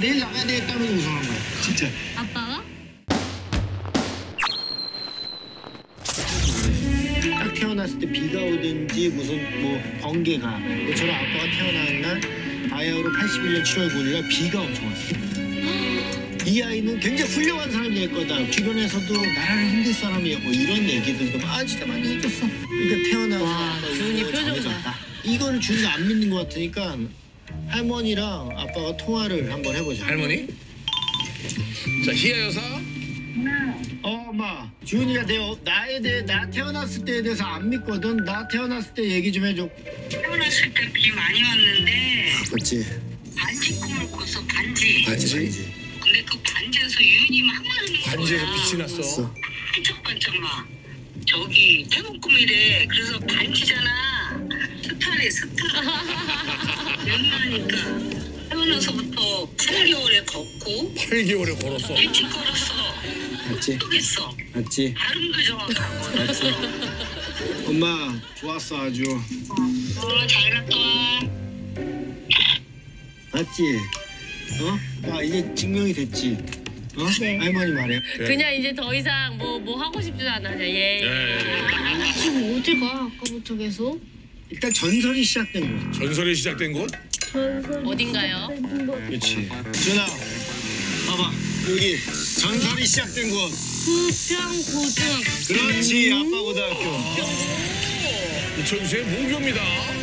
내일 나가야 되겠다면서 우승한 거야. 진짜. 아빠가? 딱 태어났을 때 비가 오든지 무슨 뭐 번개가. 저랑 아빠가 태어난 날 바야흐로 81년 7월 9일 날 비가 엄청 왔어. 이 아이는 굉장히 훌륭한 사람이 될 거다. 주변에서도 나라를 흔들 사람이야. 뭐 이런 얘기들도 진짜 많이 해줬어. 그러니까 태어나서 와, 주은이 표정 봐. 이거는 주은이 안 믿는 것 같으니까 할머니랑 아빠가 통화를 한번 해보자. 할머니? 자, 희야 여사. 엄마, 주은이가 나에 대해 나 태어났을 때에 대해서 안 믿거든. 나 태어났을 때 얘기 좀 해줘. 태어났을 때 비 많이 왔는데 맞지? 반지 꿈을 꿨어. 반지. 반지. 근데 그 반지에서 유은이 막 흐르는 거야. 반지에서 빛이 났어. 반짝반짝 막. 저기 태국 꿈이래. 그래서 반지잖아. 스타래 스타. 연나니까 태어나서부터 8개월에 걷고 8개월에 걸었어. 일찍 걸었어. 맞지? 똑똑했어. 맞지? 발음도 정확하고. 맞지? 엄마 좋았어 아주. 잘 갔다 와. 맞지? 이제 증명이 됐지? 네. 할머니 말해. 그냥 이제 더 이상 뭐 하고 싶지도 않아. 예. 지금 어디 가? 아까부터 계속? 일단 전설이 시작된 거. 전설이 시작된 곳? 어딘가요? 그렇지. 준아, 봐봐. 여기 전설이 시작된 곳. 부평고등학교. 그렇지, 아빠 고등학교. 이천수의 무교입니다.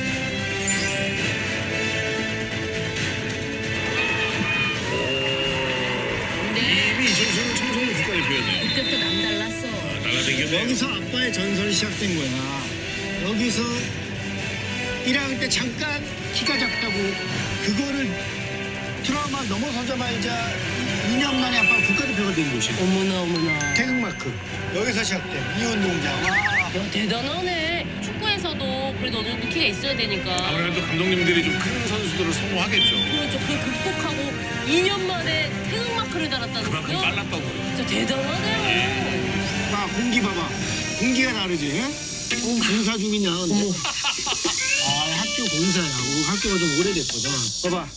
이미 이천수는 청소년 국가대표였네요. 그때부터 남달랐어. 날라다니겠네요. 여기서 아빠의 전설이 시작된 거야. 여기서 1학년 때 잠깐 키가 작다고 그거를 트라우마 넘어서자마자 2년 만에 아빠가 국가대표가 된 곳이야. 어머나. 태극마크. 여기서 시작돼. 이운동장. 와. 야, 대단하네. 축구에서도 그래도 어느 정도 키가 있어야 되니까. 아무래도 감독님들이 좀 큰 선수들을 선호하겠죠. 그렇죠. 그걸 극복하고 2년 만에 태극마크를 달았다는 그만큼 거요? 빨랐다고. 진짜 대단하네요. 봐, 공기 봐봐. 공기가 다르지? 응? 공사 중이냐, 근데? 학교 공사야. 우리 학교가 좀 오래됐거든. 봐봐.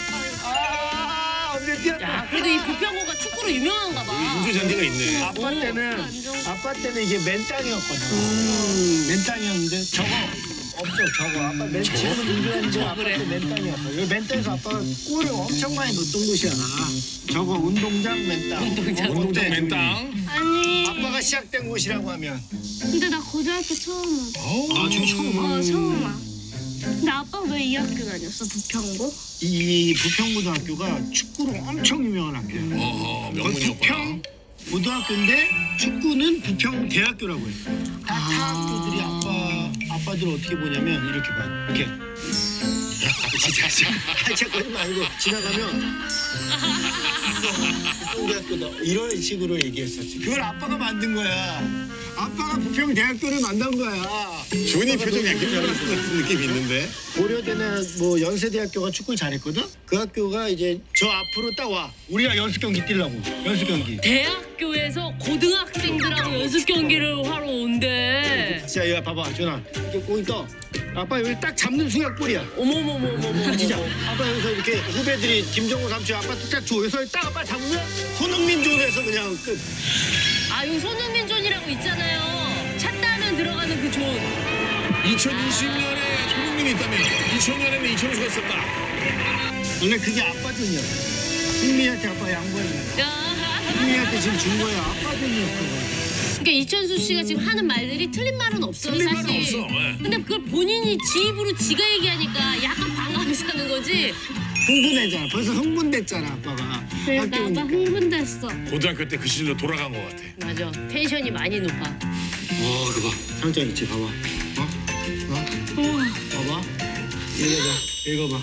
언제 뛰었다. 야, 그래도 이 부평구가 축구로 유명한가 봐. 인조 잔디가 있네. 아빠 때는 이게 맨 땅이었거든. 맨 땅이었는데 저거 없어. 저거 아빠 지금은 인조했는데 아빠 때 맨 땅이었어. 여기 맨 땅에서 아빠가 골을 엄청 많이 넣었던 곳이야. 저거 운동장 맨 땅. 운동장 맨 땅. 아니, 아빠가 시작된 곳이라고 하면. 근데 나 고등학교 처음 와. 지금 처음 와? 처음 와. 근데 아빠 왜 이 학교 다녔어? 부평고? 이 부평고등학교가 축구로 엄청 유명한 학교야. 어허, 거기 명문이었구나. 부평 고등학교인데 축구는 부평 대학교라고 했어. 다 학교들이 아빠들 어떻게 보냐면 이렇게 봐. 이렇게. 진짜 하지 말고 지나가면 부평 대학교다 이런 식으로 얘기했었지. 그걸 아빠가 만든 거야. 아빠가 부평 대학교를 만든 거야. 준이 표정이 약간 저런 같은 느낌이 있는데. 고려대나 뭐 연세대학교가 축구를 잘했거든. 그 학교가 이제 저 앞으로 딱 와. 우리가 연습 경기 뛰려고. 연습 경기. 대학교에서 고등학생들하고 연습 경기를 하러 온대. 자, 이거 봐봐, 준아. 이렇게 공이 떠. 아빠 여기 딱 잡는 순간 골이야. 어머머머머머. 진짜. 아빠 여기서 이렇게 후배들이 김정우 삼촌 아빠 딱 줘. 여기서 딱 아빠 잡으면 손흥민 존에서 그냥 끝. 아, 여기 손흥민 존이라고 있잖아요. 찼다면 들어가는 그 존. 2020년에 손흥민이 있다면 2000년에는 이천수가 있었다. 원래 그게 아빠 존이었어. 흥민이한테 아빠 양보했는 거야. 흥민이한테 지금 준 거야. 아빠 존이었어. 그러니까 이천수 씨가 지금 하는 말들이 틀린 말은 없어요, 틀린 사실. 말은 없어. 네. 근데 그걸 본인이 지 입으로 지가 얘기하니까 약간 반감이 사는 거지. 흥분했잖아. 벌써 흥분됐잖아, 아빠가. 그래, 나 아빠 흥분됐어. 고등학교 때 그 시절로 돌아간 것 같아. 맞아. 텐션이 많이 높아. 그거 상장 있지, 봐봐. 봐봐. 읽어봐.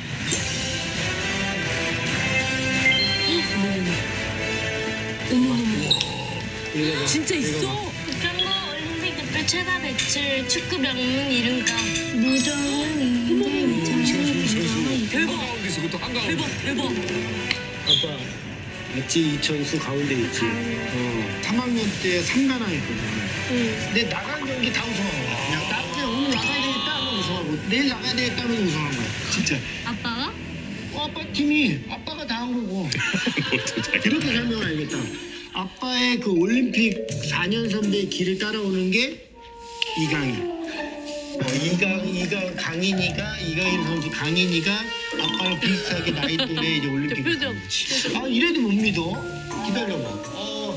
읽어봐. 진짜 있어? 부평고 올림픽 대표 최다 배출 축구 명문 이름가 무정은 대박. 한가운데서 그것도 한가운데. 대박. 아빠, 있지? 이천수 가운데 있지? 3학년 때 3관왕 했거든. 근데 나간 경기 다 우승한 거야. 그냥 오늘 나가야 되겠다 하면 우승하고 내일 나가야 되겠다 하면 우승한 거야. 진짜. 아빠가? 아빠 팀이 아빠가 아빠가 다 한 거고. 이렇게 설명해야겠다. 아빠의 그 올림픽 4년 선배의 길을 따라오는 게 이강인. 이강인 선수 강인이가 아빠랑 비슷하게 나이 또래 이제 올림픽. 표정. 아 이래도 못 믿어. 기다려봐.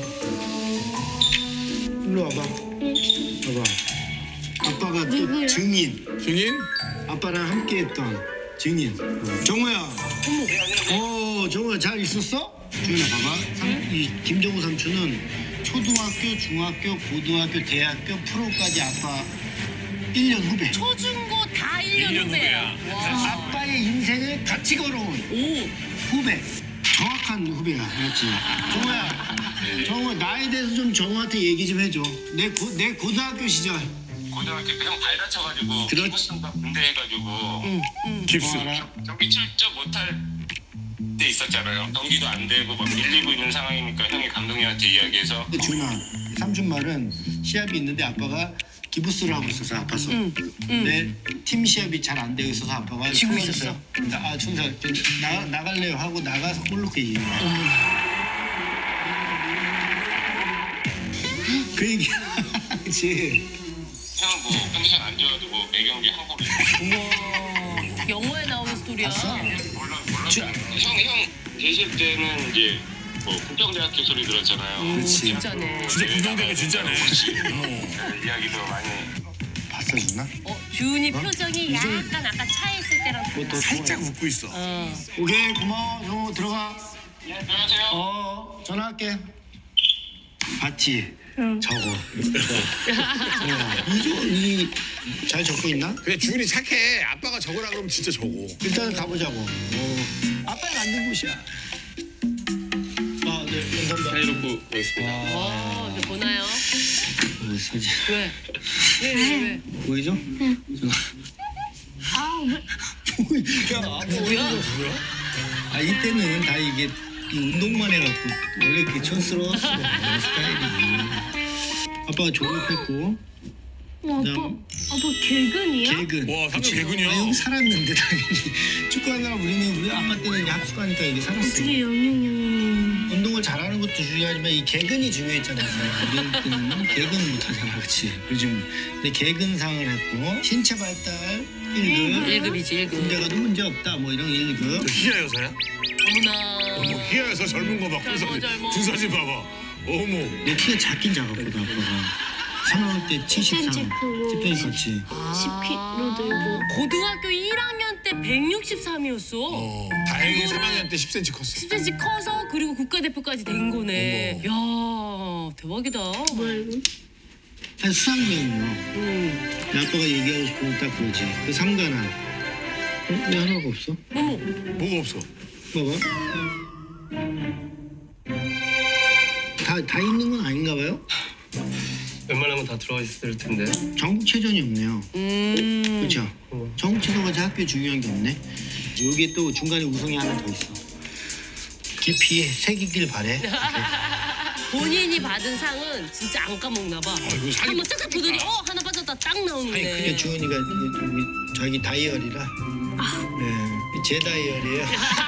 일로 와봐. 봐봐. 아빠가 또 증인. 증인? 아빠랑 함께했던 증인. 정우야. 정우야 잘 있었어? 정우야 봐봐. 이 김정우 삼촌은 초등학교, 중학교, 고등학교, 대학교, 프로까지 아빠 1년 후배. 초중고 다 1년 후배야. 와. 아빠의 인생을 같이 걸어온 후배. 정확한 후배야. 그렇지. 정우야 나에 대해서 좀 정우한테 얘기 좀 해줘. 내 고등학교 시절. 고등학교 때 형 발 다쳐가지고 그렇지. 기부스인가 군대 해가지고 깁스. 경기 출전 못할 때 있었잖아요. 경기도 안 되고 막 밀리고 있는 상황이니까 형이 감독님한테 이야기해서 근데 준아, 삼촌 말은 시합이 있는데 아빠가 기부스를 하고 있어서 아파서. 근데 팀 시합이 잘 안 되고 있어서 아빠가 지고 있었어. 준사 나갈래요 하고 나가서 골 넣고 이긴 거야. 그 얘기야. 그치. 형은 뭐 컨디션 안 좋아도 뭐 매경기 하고 우와. 영화에 나오는 스토리야. 몰라. 형 계실 때는 이제 뭐 국경대학교 소리 들었잖아요. 그렇지. 진짜네. 진짜 구경되게 진짜네. 이야기도 많이. 봤어 준아? 주은이 표정이 약간 아까 차에 있을 때랑 달라. 살짝 웃고 있어. 오케이 고마워. 정우 들어가. 예, 안녕하세요. 전화할게. 봤지? 적어. 잘 적고 있나? 그냥 주은이 착해. 아빠가 적으라 그러면 진짜 적어. 일단 가보자고. 아빠가 만든 곳이야. 네, 감사합니다. 사이로프 보겠습니다. 이제 보나요? 사진 왜? 보이죠? 뭐야? 이때는 다 이게 이 운동만 해갖고 원래 이렇게 촌스러웠어. 내 스타일이. 아빠가 졸업했고. 아빠 개근이야? 개근. 와, 삼촌 개근이야. 형 살았는데 당연히 축구하느라 우리 아빠 때는 이제 학습하니까 이게 살았어. 어떻게 영영영영. 운동을 잘하는 것도 중요하지만 이 개근이 중요했잖아. 우리 때는 개근 못하잖아, 그렇지? 요즘 근데 개근상을 했고 신체 발달 1급. 1급이지 1급. 군대 가도 문제 없다 뭐 이런 1급. 희야 여사야? 어머나. 희야 여사 젊은 거 봐. 젊어. 두 사진 봐봐. 어머. 내 키가 작긴 작았거든 아빠가. 3학년 때 73. 10cm 컸지. 10kg 들고. 고등학교 1학년 때 163이었어. 다행히 3학년 때 10cm 컸어. 10cm 커서 그리고 국가대표까지 된 거네. 야 대박이다. 뭐야 이거? 한 수학여행이요. 아빠가 얘기하고 싶은 건 딱 그거지. 그 삼가나. 왜 하나가 없어? 어머. 뭐가 없어? 봐봐. 다 있는 건 아닌가 봐요? 웬만하면 다 들어가 있을 텐데. 전국체전이 없네요. 그렇죠? 전국체전까지 학교에 중요한 게 없네. 여기에 또 중간에 우승이 하나 더 있어. 깊이 새기길 바래. 본인이 받은 상은 진짜 안 까먹나 봐. 아이고, 상이 한번 쫙쫙 보더니 하나 빠졌다 딱 그게 나오는데. 주은이가 자기 다이어리라. 네, 제 다이어리예요.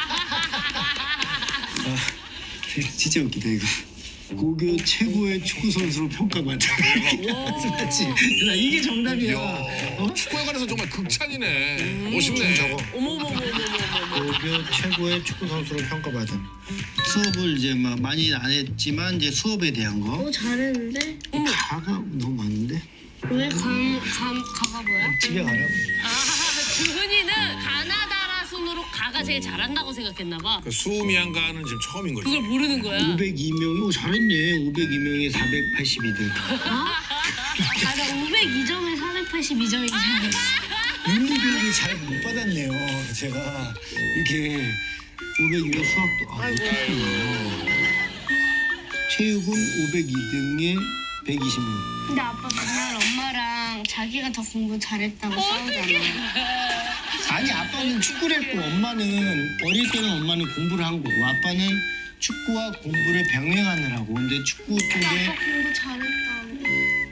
진짜 웃기다 이거. 고교 최고의 축구 선수로 평가받다. 맞지? 나 이게 정답이야. 축구에 관해서 정말 극찬이네. 멋있네. 저거. 어머머머머머머. 고교 최고의 축구 선수로 평가받은. 수업을 이제 막 많이 안 했지만 이제 수업에 대한 거. 잘했는데? 가가 너무 많은데. 왜 가가 뭐야? 집에 가라고. 주은이는 가나다라 순으로 가가 제일 잘한다고 생각했나 봐. 그 수미양가는 지금 처음인 거지. 그걸 모르는 거야. 502명이 잘했네. 502명에 482등. 나 502점에 482점이 잘했어. 윤리교육을 잘 못 받았네요. 제가 이렇게 502명 수학도 못했구나. 체육은 502등에 120명. 근데 아빠 맨날 엄마랑 자기가 더 공부 잘했다고 싸우잖아. 아니 아빠는 축구를 했고 엄마는 어릴 때는 엄마는 공부를 한 거고 아빠는 축구와 공부를 병행하느라고. 근데 축구 쪽에 아빠 공부 잘했다고.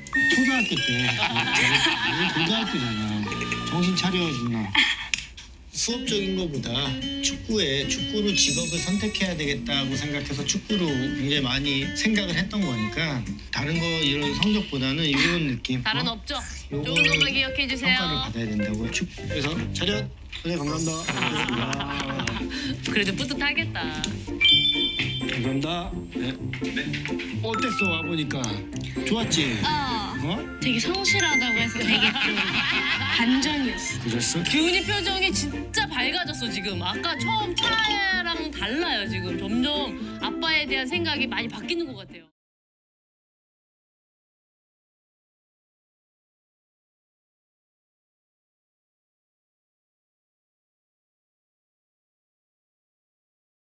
초등학교 때 고등학교잖아. 정신 차려 준나. 수업적인 것보다 축구로 직업을 선택해야 되겠다고 생각해서 축구로 굉장히 많이 생각을 했던 거니까 다른 거 이런 성적보다는 이런 느낌. 다른 업적 좋은 것만 기억해 주세요. 평가를 받아야 된다고. 그래서 차렷. 네, 감사합니다. 그래도 뿌듯하겠다. 감사합니다. 네. 어땠어 와보니까? 좋았지? 되게 성실하다고 해서 되게 좀 반전이었어. 그랬어? 규은이 표정이 진짜 밝아졌어 지금. 아까 처음 차랑 달라요 지금. 점점 아빠에 대한 생각이 많이 바뀌는 것 같아요.